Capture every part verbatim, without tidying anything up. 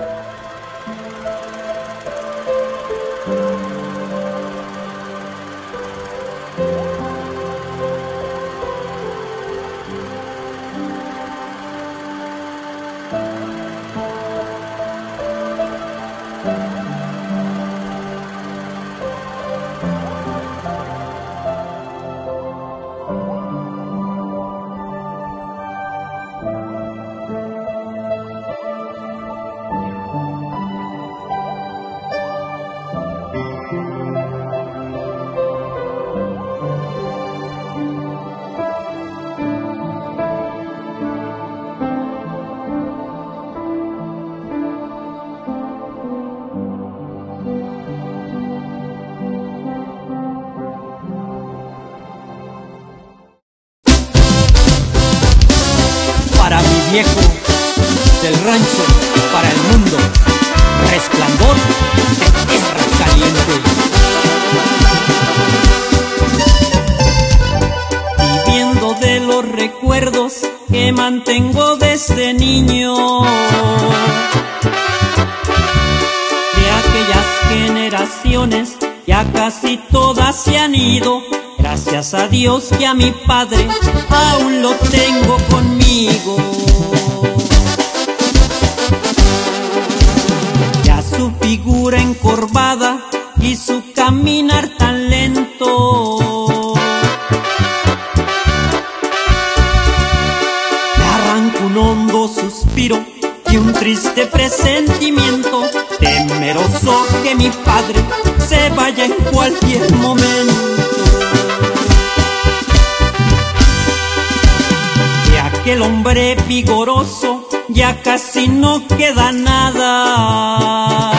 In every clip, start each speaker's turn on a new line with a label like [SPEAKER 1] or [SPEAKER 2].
[SPEAKER 1] Viejo del rancho para el mundo, resplandor de tierra caliente. Viviendo de los recuerdos que mantengo desde niño, de aquellas generaciones ya casi todas se han ido. Gracias a Dios que a mi padre aún lo tengo conmigo. Ya su figura encorvada y su caminar tan lento, me arranca un hondo suspiro y un triste presentimiento, temeroso que mi padre se vaya en cualquier momento. Que el hombre vigoroso ya casi no queda nada,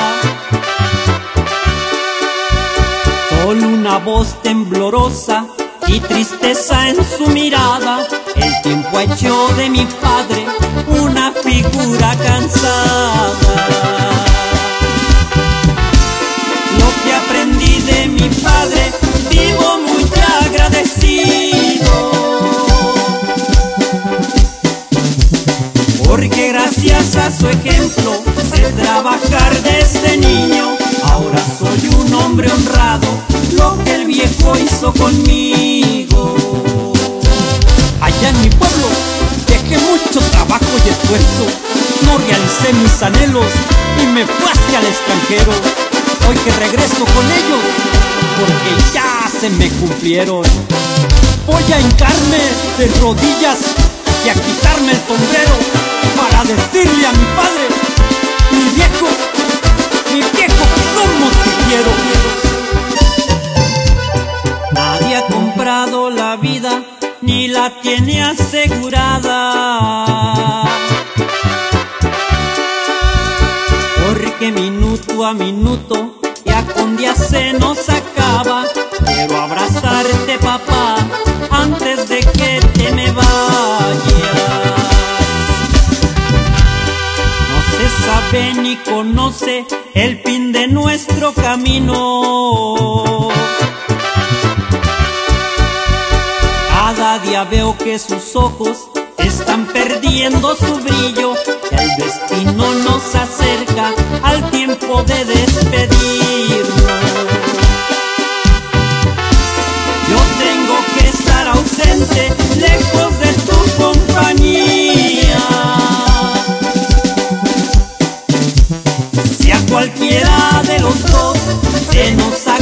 [SPEAKER 1] solo una voz temblorosa y tristeza en su mirada. El tiempo ha hecho de mi padre una figura cansada. Lo que aprendí de mi padre vivo muy agradecido, porque gracias a su ejemplo sé trabajar desde niño. Ahora soy un hombre honrado, lo que el viejo hizo conmigo. Allá en mi pueblo dejé mucho trabajo y esfuerzo, no realicé mis anhelos y me fui hacia el extranjero. Hoy que regreso con ellos, porque ya se me cumplieron, voy a hincarme de rodillas y a quitarme el sombrero para decirle a mi padre: mi viejo, mi viejo, ¿cómo te quiero? Nadie ha comprado la vida ni la tiene asegurada, porque minuto a minuto, ya con día se nos acaba. Quiero abrazarte, papá, antes de que te me vayas. No se sabe ni conoce el fin de nuestro camino. Cada día veo que sus ojos están perdiendo su brillo, y el destino nos acerca al tiempo de despedirnos. Yo tengo que estar ausente, lejos de tu compañía. Si a cualquiera de los dos se nos